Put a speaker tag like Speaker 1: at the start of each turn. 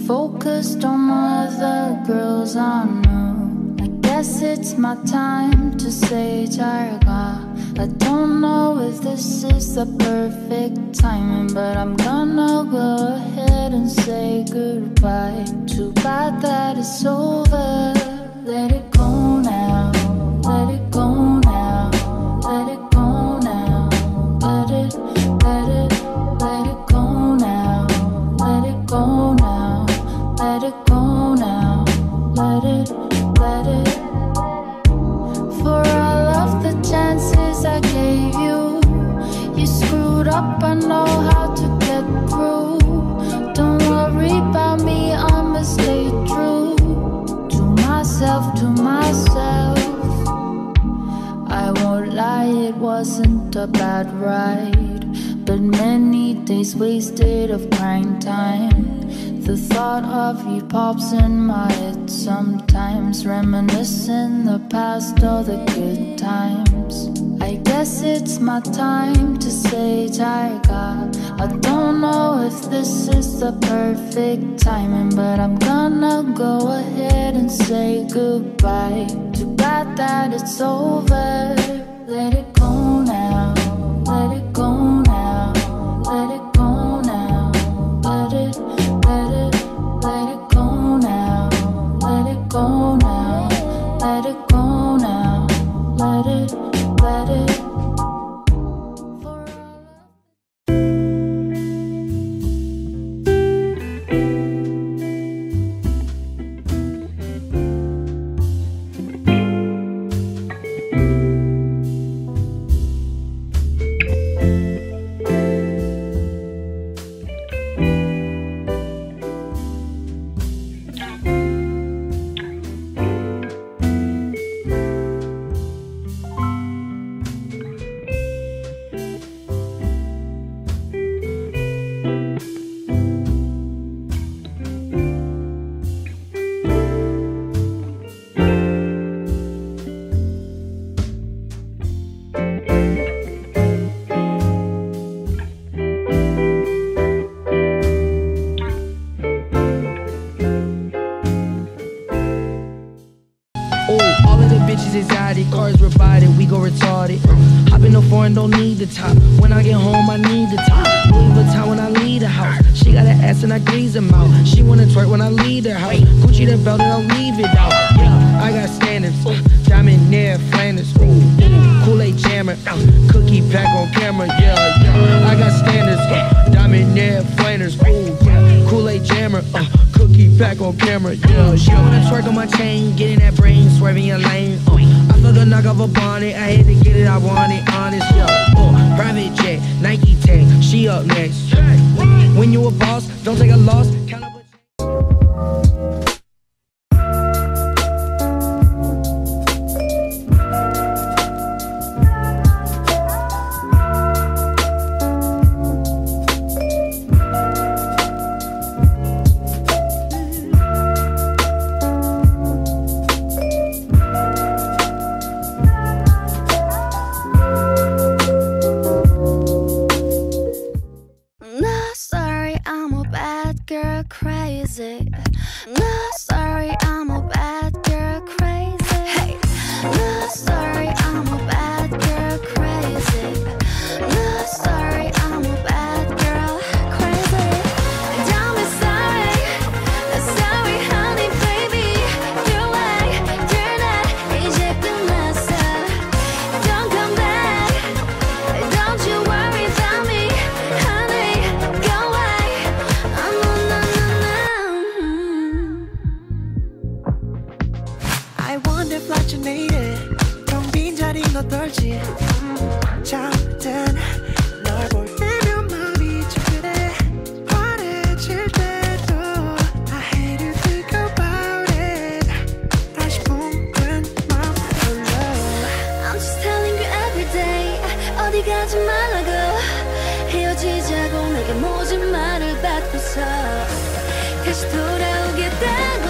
Speaker 1: focused on other girls I know. I guess it's my time to say 잘가. I don't know if this is the perfect timing, but I'm gonna go ahead and say goodbye. Too bad that it's over. Let it go now. Let it go now. Let it go now. Let it go now. Let it go now. Let it go now. Let it. For all of the chances I gave you, you screwed up, I know how to get through. Don't worry about me, I'ma stay true to myself, I won't lie, it wasn't a bad ride, but many days wasted of crying time. The thought of you pops in my head sometimes, reminiscing the past, all the good times. I guess it's my time to say 잘가. I don't know if this is the perfect timing, but I'm gonna go ahead and say goodbye. Too bad that it's over. Let it go now. Let it go now. Let it go now. Let it go now. Let it go now. Let it go now. Let it.
Speaker 2: Anxiety, cars provided, we go retarded. Hop in the foreign, don't need the top. When I get home, I need the top. Louis Vuitton when I leave the house. She got an ass and I grease them out. She wanna twerk when I leave the house. Gucci the belt and I'll leave it out. Yeah, I got standards. Diamond near Flanders. Kool-Aid jammer. Cookie pack on camera. Yeah. I got standards. Diamond near Flanders. Kool-Aid jammer. Cookie pack on camera. Yeah. She wanna twerk on my chain, getting that brain, swerving your lane. I feel the knock off a bonnet. I had to get it, I want it, honest. Yeah. Private jet, Nike tag. She up next. When you a boss, don't take a loss. Count up a
Speaker 3: crazy. No, sorry, I'm a bad girl crazy. Hey, no, sorry, I'm a bad girl crazy. No, sorry, I'm a bad girl crazy. Don't be sorry, sorry, honey, baby. You're right, you're not, 이제 끝났어. Don't come back, don't you worry about me, honey. Go away, I'm on.
Speaker 4: I wonder if like you need it. 텅 빈 자리는 어떨지. 잠든 널 볼 때면 마음이 좀 그래. 화내질 때도 I hate to think about it. 다시 붕괴 맘 흘러.
Speaker 3: I'm just telling you every day. 어디 가지 말라고. 헤어지자고 내게 모진 말을 받고서 다시 돌아오겠다고.